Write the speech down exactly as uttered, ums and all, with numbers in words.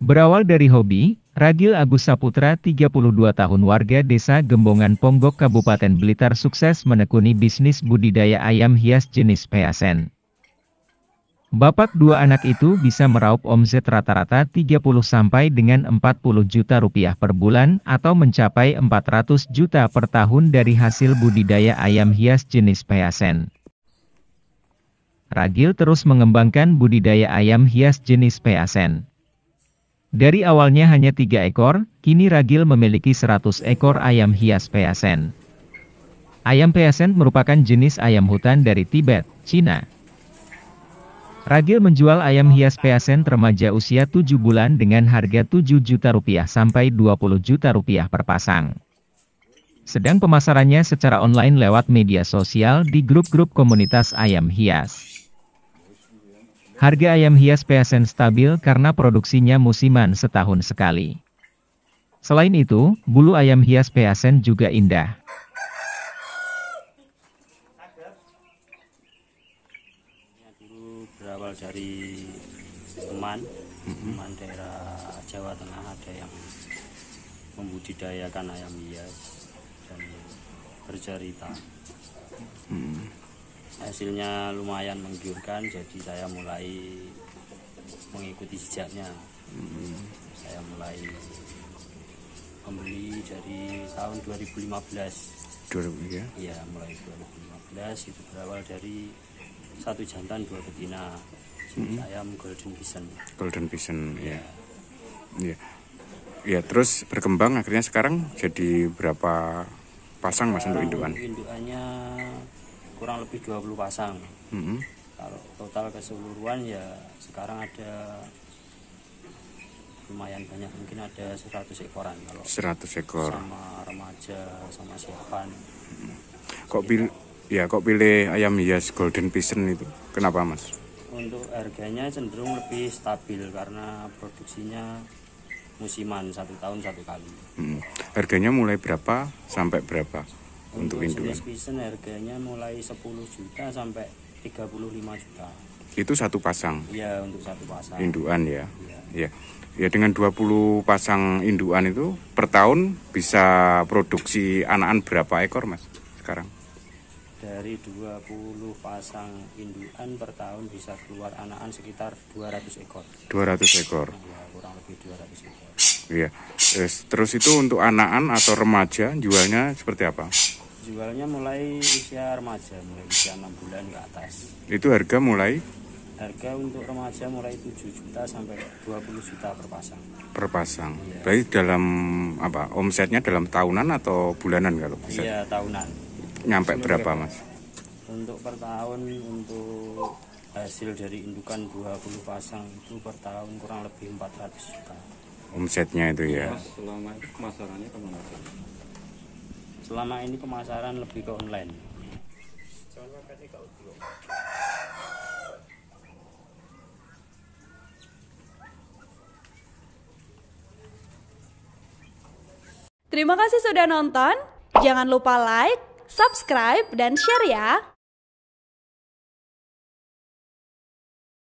Berawal dari hobi, Ragil Agus Saputra, tiga puluh dua tahun warga desa Gembongan Ponggok Kabupaten Blitar sukses menekuni bisnis budidaya ayam hias jenis Peasen. Bapak dua anak itu bisa meraup omset rata-rata tiga puluh sampai dengan empat puluh juta rupiah per bulan atau mencapai empat ratus juta per tahun dari hasil budidaya ayam hias jenis Peasen. Ragil terus mengembangkan budidaya ayam hias jenis Peasen. Dari awalnya hanya tiga ekor, kini Ragil memiliki seratus ekor ayam hias Peasen. Ayam Peasen merupakan jenis ayam hutan dari Tibet, Cina. Ragil menjual ayam hias Peasen remaja usia tujuh bulan dengan harga tujuh juta rupiah sampai dua puluh juta rupiah per pasang. Sedang pemasarannya secara online lewat media sosial di grup-grup komunitas ayam hias. Harga ayam hias Peasen stabil karena produksinya musiman setahun sekali. Selain itu, bulu ayam hias Peasen juga indah. Dulu berawal dari teman, teman daerah Jawa Tengah ada yang membudidayakan ayam hias dan bercerita. Hmm. Hasilnya lumayan menggiurkan, jadi saya mulai mengikuti jejaknya. Hmm. Saya mulai membeli dari tahun dua ribu lima belas. dua ribu ya? Iya, mulai dua ribu lima belas itu berawal dari satu jantan dua betina. Jenis hmm. ayam Golden Bison. Golden Bison, ya. Iya. Ya, terus berkembang akhirnya sekarang jadi berapa pasang Mas untuk indukan? Indukannya kurang lebih dua puluh pasang. Mm-hmm. Kalau total keseluruhan ya sekarang ada lumayan banyak, mungkin ada seratus ekoran kalau seratus ekor sama remaja sama siapan. Mm-hmm. Kok pilih ya kok pilih ayam hias Golden Bison itu? Kenapa Mas? Untuk harganya cenderung lebih stabil karena produksinya musiman, satu tahun satu kali. Mm-hmm. Harganya mulai berapa sampai berapa? Untuk, untuk indukan jenis Bison harganya mulai sepuluh juta sampai tiga puluh lima juta. Itu satu pasang? Iya, untuk satu pasang. Indukan ya? Iya. Ya. Ya, dengan dua puluh pasang indukan itu per tahun bisa produksi anakan berapa ekor Mas sekarang? Dari dua puluh pasang indukan per tahun bisa keluar anakan sekitar dua ratus ekor. dua ratus ekor? Ya, kurang lebih dua ratus ekor. Iya. Terus itu untuk anakan atau remaja jualnya seperti apa? Jualnya mulai usia remaja, mulai usia enam bulan ke atas. Itu harga mulai? Harga untuk remaja mulai tujuh juta sampai dua puluh juta per pasang. Per pasang. Iya. Berarti dalam apa? Omsetnya dalam tahunan atau bulanan kalau bisa? Iya, tahunan. Nyampe berapa, Mas? Untuk per tahun untuk hasil dari indukan dua puluh pasang itu per tahun kurang lebih empat ratus juta. Omsetnya itu ya. Mas, selama itu pemasarannya kemana? Selama ini pemasaran lebih ke online. Terima kasih sudah nonton. Jangan lupa like, subscribe, dan share ya.